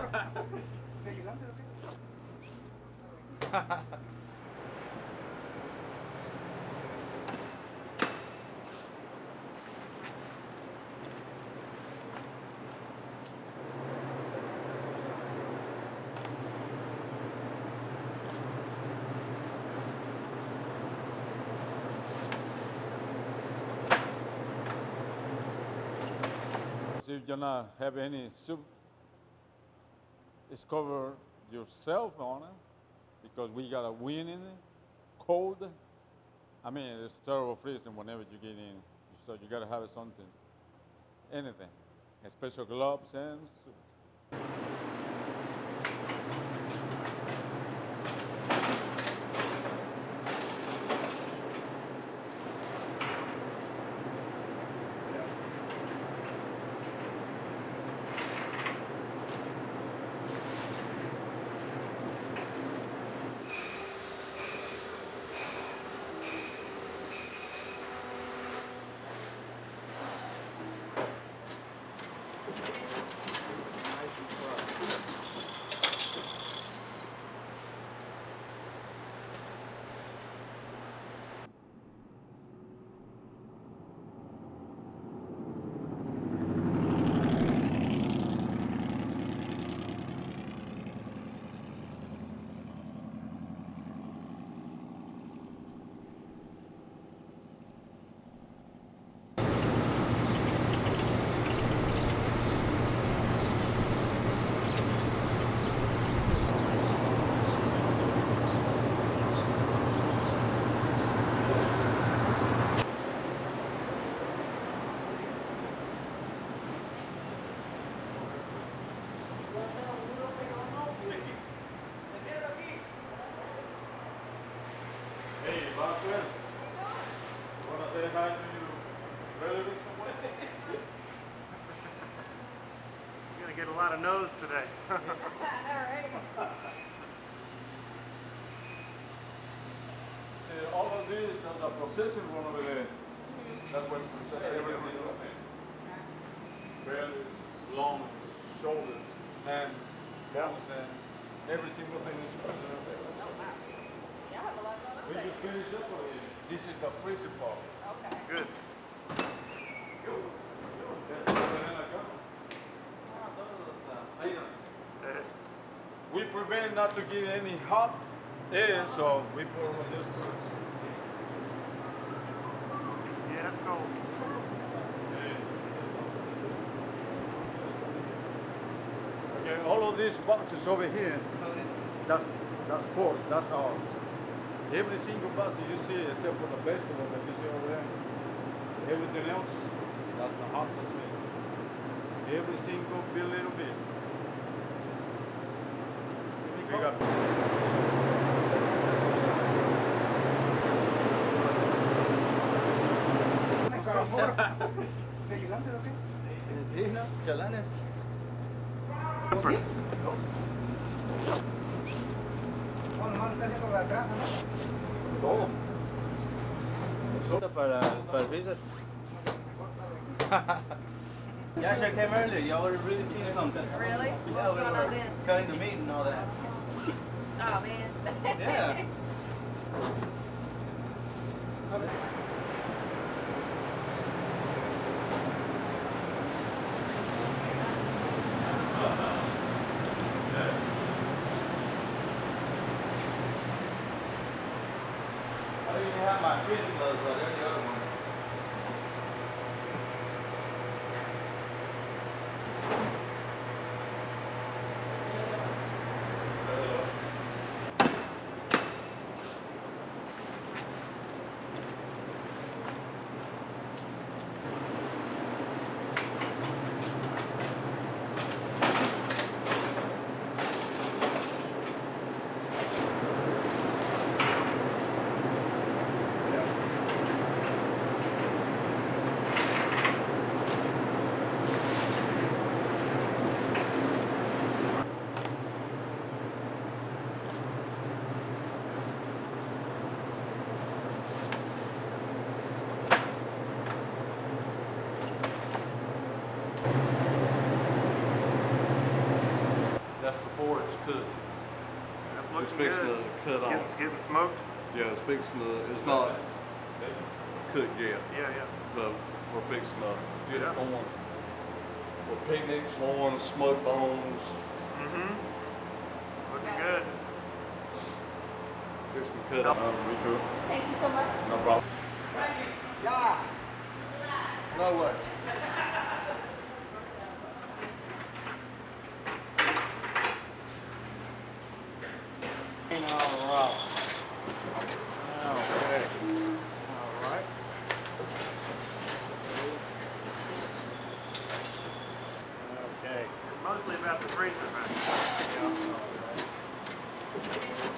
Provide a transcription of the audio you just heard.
If you're not have any soup, it's cover yourself on it because we got a wind in it, cold. I mean, it's terrible freezing whenever you get in, so you gotta have something, anything, especially gloves and suit. Hey, Boswell, you want to say hi to your relatives somewhere? You're going to get a lot of no's today. I know, right? See, all of this, there's a processing room over there. That's where we process everything. Bellies, lungs, shoulders, hands, bones, hands. Every single thing is processed over there. Yeah, I have a lot going on When you today. finish up over here, this is the freezer part. Okay. Good. We prevent not to get any hot air, so we put on this too. Yeah, that's cool. Okay, all of these boxes over here, that's pork, that's ours. Every single box you see, except for the vegetable that you see over there, everything else, that's the harvest meat. Every single little bit. We got Sí, ¿no? Chalanes. ¿Sí? Bueno, nomás está haciendo la grasa, ¿no? todo. Para el freezer. Yeah, I should have came earlier. Y'all would have really seen something. Really? Yeah, What's we going were on then? cutting the meat and all that. Oh, man. Yeah. I don't even have my freezing gloves, but there's the other one. That's before it's cooked. That's It's looking fixing good. to cut off. It's getting smoked? Yeah, it's fixing to, it's not cooked yet, Yeah, yeah. but we're fixing to get Yeah. it going. With picnics, loins, smoked bones, Mm-hmm. Looking good. fixing to cut off. Me too. Thank you so much. No problem. Yeah. No way. All right. Okay. All right. Okay. It's mostly about the freezer, man. Yeah.